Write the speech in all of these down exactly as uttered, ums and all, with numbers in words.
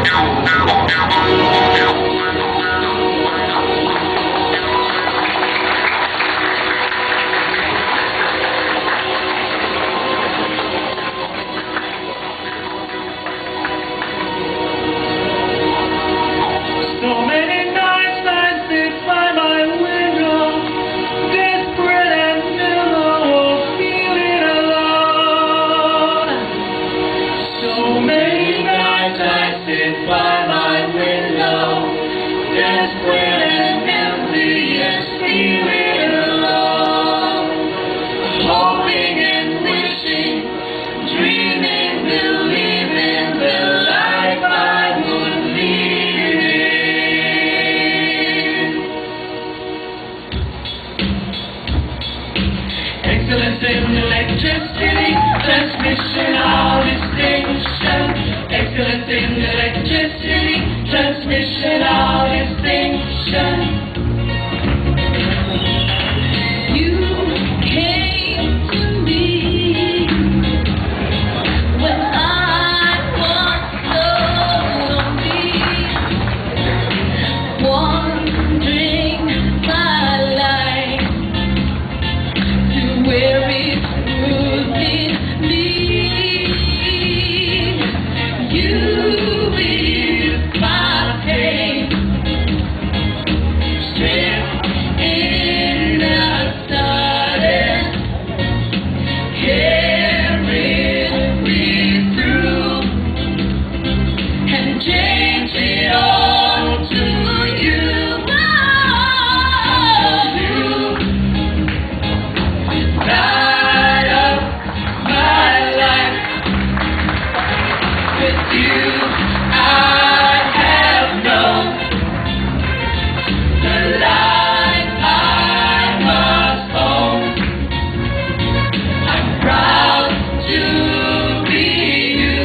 Excellence in electricity, transmission all distinction. Excellence in electricity, transmission all distinction. You came to me when I was so lonely, wandering my life where it would lead me. You eased my pain, strength in the silence, carried me through, and changed it all to you. Light up my life. With you I have known the life I must own. I'm proud to be you.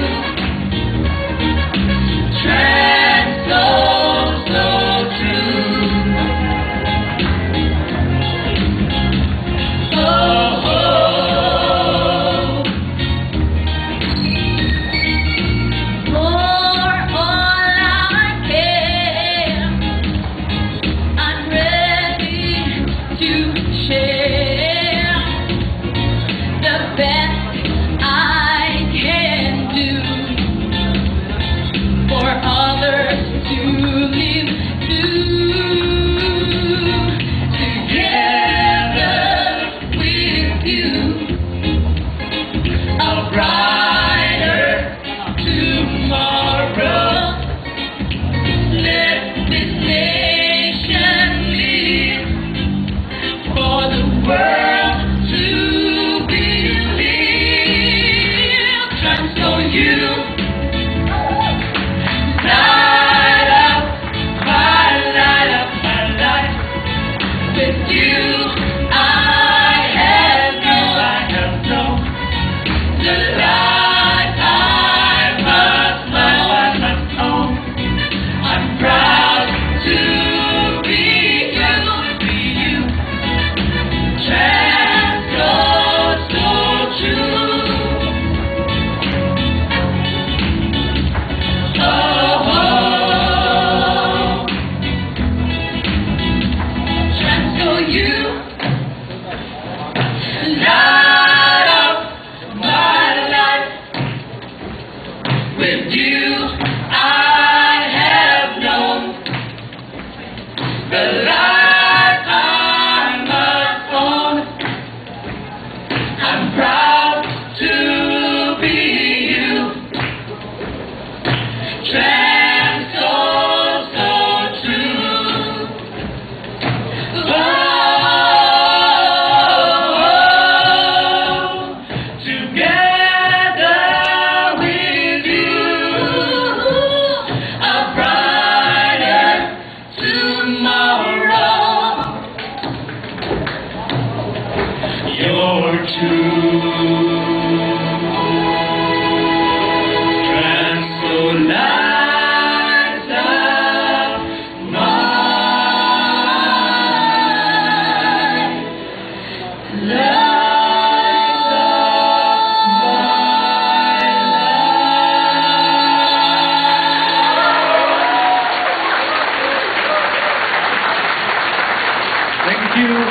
TransCo, so true. Oh, for all I care, I'm ready to share the best I can do for others to live through. Together with you, a brighter tomorrow. Let this nation live for the world to believe. TransCo, you light up my light up my life. With you I have known, I have known the life I must know, I must own. I'm proud to be you, be you. TransCo, so true. Oh, TransCo, you light up my life. With you I have known the life I must own. I'm proud to be you. TransCo, so true. Oh, together with you, a brighter tomorrow. You're true. TransCo lights up my lights up my life. you.